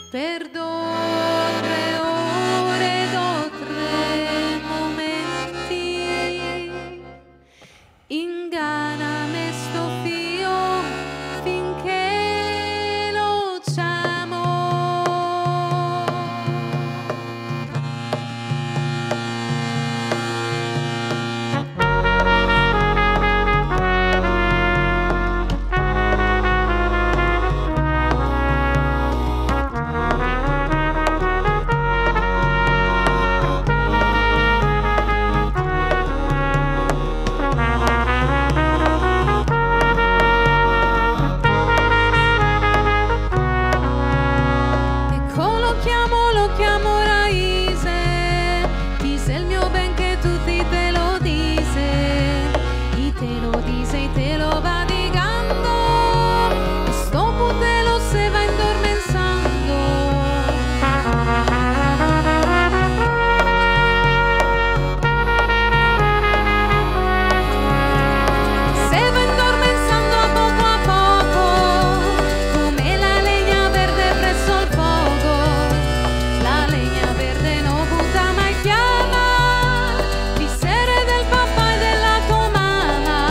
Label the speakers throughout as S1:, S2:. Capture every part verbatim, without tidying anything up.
S1: per due tre ore, do tre momenti, ingannami sto fio finché lo chiamo. Lo chiamo Raise, dice il mio ben che tutti te lo dice, y te lo dice y te lo va digando, e dopo te lo se va indormenzando. Se va indormenzando a poco a poco, come la legna verde presso il fuoco. La legna verde non butta mai fiamma, visere del papà e della tua mamma.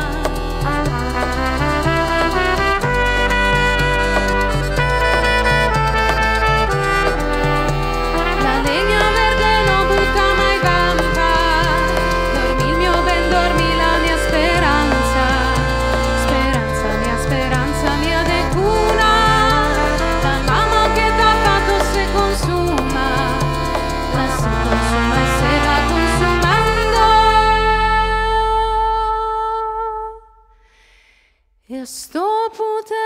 S1: La legna verde non butta mai vampa, dormi il mio ben, dormi la mia speranza, speranza mia, speranza mia de cuna, la mamma che t'ha fatto se consuma. La si consuma e se va consumando, e sto puta